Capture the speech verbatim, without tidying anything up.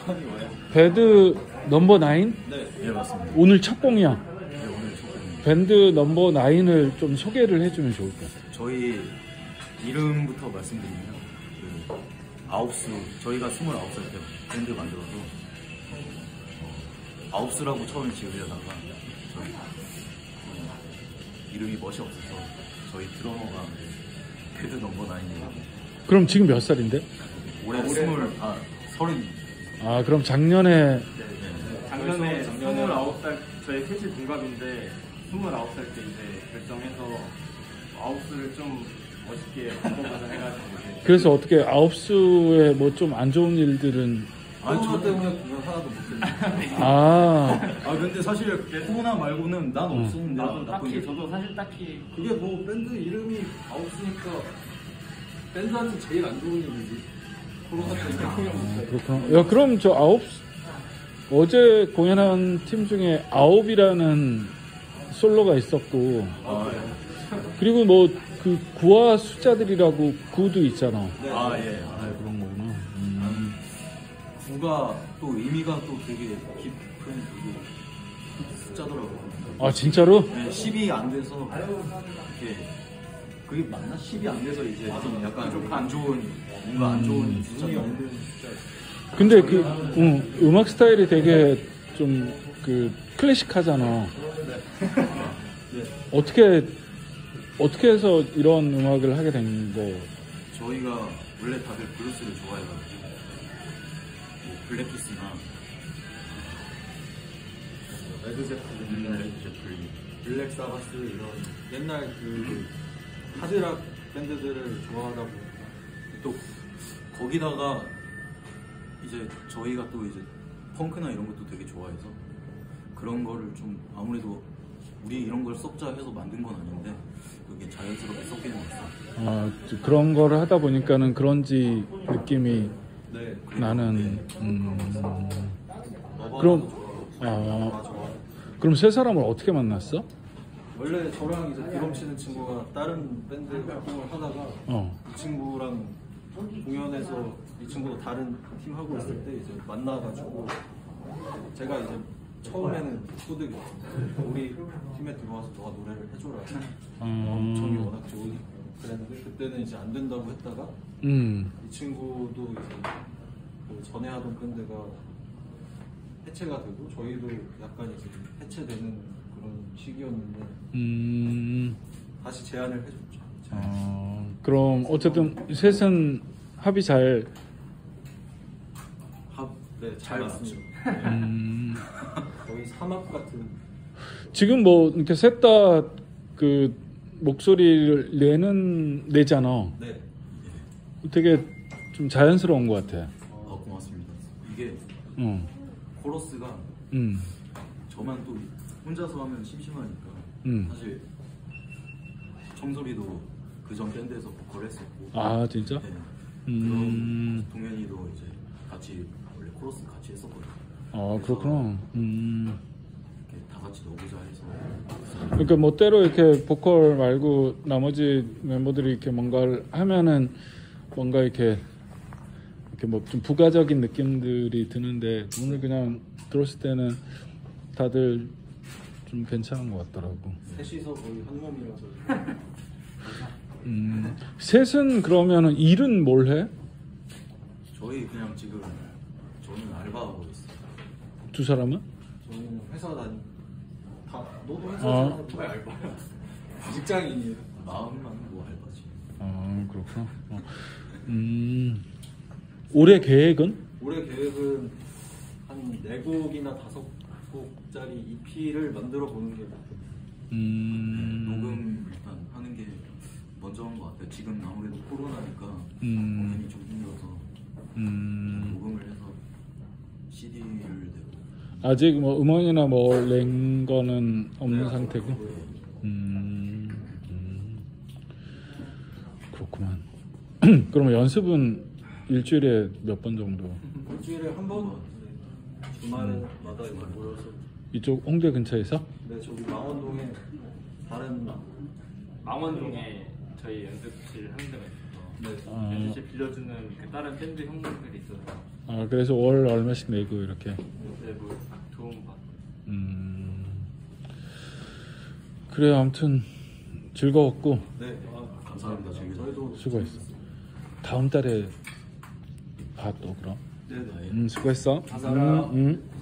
많이 와요. 배드 넘버 나인? 네, 예 맞습니다. 오늘 첫 공이야. 네, 오늘 첫 공입니다. 밴드 넘버 나인을 좀 소개를 해주면 좋을 것 같아요. 저희 이름부터 말씀드리면 그 아홉수 저희가 스물아홉 살 때 밴드 만들어서 어, 아홉수라고 처음에 지으려다가 저희 어, 이름이 멋이 없어서 저희 드러머가 배드 넘버 나인이라고. 그럼 지금 몇 살인데? 올해 아, 스물 아 서른. 아 그럼 작년에 작년에 스물아홉 살 저희 셋이 동갑인데 스물아홉 살 때 이제 결정해서 아홉수를 좀 멋있게 바꿔보자 해가지고 이제 그래서 어떻게 아홉수에 뭐 좀 안 좋은 일들은 아니 저 때문에 공연 하나도 못 했는데. 아 아 근데 사실 코로나 말고는 난 음. 없었는데 나도 나쁜 딱히 게. 저도 사실 딱히 그게 뭐 밴드 이름이 아홉수니까 밴드한테 제일 안 좋은 일이지. 코로나 때문에 공연 못 해. 그렇구나. 야 그럼 저 아홉 어제 공연한 팀 중에 아홉이라는 솔로가 있었고 아, 예. 그리고 뭐 그 구화 숫자들이라고 구도 있잖아. 아 예. 아, 그런 거구나. 음. 구가 또 의미가 또 되게 깊은 그게 숫자더라고요. 아 진짜로? 네, 십이 안 돼서 이렇게 그게 맞나? 십이 안 돼서 이제 좀 약간 좀 안 좋은 뭔가 안 좋은 숫자가 없는 숫자. 근데 그 응, 음악 스타일이 되게 좀 그 클래식하잖아. 네. 어떻게 어떻게 해서 이런 음악을 하게 된 거예요? 저희가 원래 다들 블루스를 좋아해가지고 뭐 블랙키스나 레드제플린, 레드제플린 블랙 사바스 이런 옛날 그 하드락 밴드들을 좋아하다 보니까 또 거기다가 이제 저희가 또 이제 펑크나 이런 것도 되게 좋아해서 그런 거를 좀 아무래도 우리 이런 걸 섞자 해서 만든 건 아닌데 그게 자연스럽게 섞이는 것 같아요. 아 그런 거를 하다 보니까는 그런지 느낌이 네. 나는. 음, 너바나도 그럼 좋아하고 아 다 좋아하고. 그럼 세 사람을 어떻게 만났어? 원래 저랑 이제 드럼 치는 친구가 다른 밴드 활동을 하다가 어. 이 친구랑 공연에서 이 친구도 다른 팀 하고 있을 때 이제 만나가지고 제가 이제 처음에는 소득이었어요. 우리 팀에 들어와서 너가 노래를 해줘라. 음. 정이 워낙 좋으니까 그랬는데 그때는 이제 안 된다고 했다가 음. 이 친구도 이제 그 전에 하던 밴드가 해체가 되고 저희도 약간 이제 해체되는 그런 시기였는데 음. 다시 제안을 해줬죠. 어, 그럼 어쨌든 셋은 합이 잘. 합, 네, 잘 맞습니다. 음. 거의 삼합 같은. 지금 뭐 이렇게 셋 다 그 목소리를 내는 내잖아. 네. 되게 좀 자연스러운 것 같아. 아 고맙습니다. 이게 응. 코러스가 음. 저만 또 혼자서 하면 심심하니까 음. 사실 청소리도 그전 밴드에서 보컬 했었고 아 진짜? 네. 음. 그럼 동현이도 이제 같이 원래 코러스 같이 했었거든요. 아 그렇구나. 음. 이렇게 다 같이 넣어보자 해서 그러니까 뭐 때로 이렇게 보컬 말고 나머지 멤버들이 이렇게 뭔가를 하면은 뭔가 이렇게 이렇게 뭐 좀 부가적인 느낌들이 드는데 오늘 그냥 들었을 때는 다들 좀 괜찮은 것 같더라고. 셋이서 거의 한 몸이라서. 음. 셋은 그러면은 일은 뭘 해? 저희 그냥 지금 저는 알바하고 있어요. 두 사람은? 저는 회사 다니. 다 너도 회사 아. 다니는 왜 알바야? 직장인이에요. 마음만 뭐 알바지. 아 그렇구나. 어. 음. 올해 계획은? 올해 계획은 한 네 곡이나 다섯 곡짜리 이피를 만들어 보는 게 목표. 음. 녹음 일단 하는 게 먼저인 것 같아요. 지금 아무래도 코로나니까 음. 공연이 좀 힘들어서 음. 녹음을 해서 씨디를 내고 아직 뭐 음원이나 뭐 낸 거는 없는 네, 상태고. 그거예요. 음. 음. 그렇구만. 그러면 연습은 일주일에 몇 번 정도? 일주일에 한 번, 네, 주말에마다 이제 모여서. 이쪽 홍대 근처에서? 네, 저기 망원동에 다른 망원동에 저희 연습실 하는 데가 있어서 네, 아. 연습실 빌려주는 그 다른 밴드 형들이 있어서 아 그래서 월 얼마씩 내고 이렇게. 네, 뭐 도움 받고. 음. 그래 아무튼 즐거웠고 네, 아, 감사합니다. 저희도 저희도 수고했어. 다음 달에 봐 또 그럼. 네, 네. 음 수고했어. 감사합니다. 음, 음.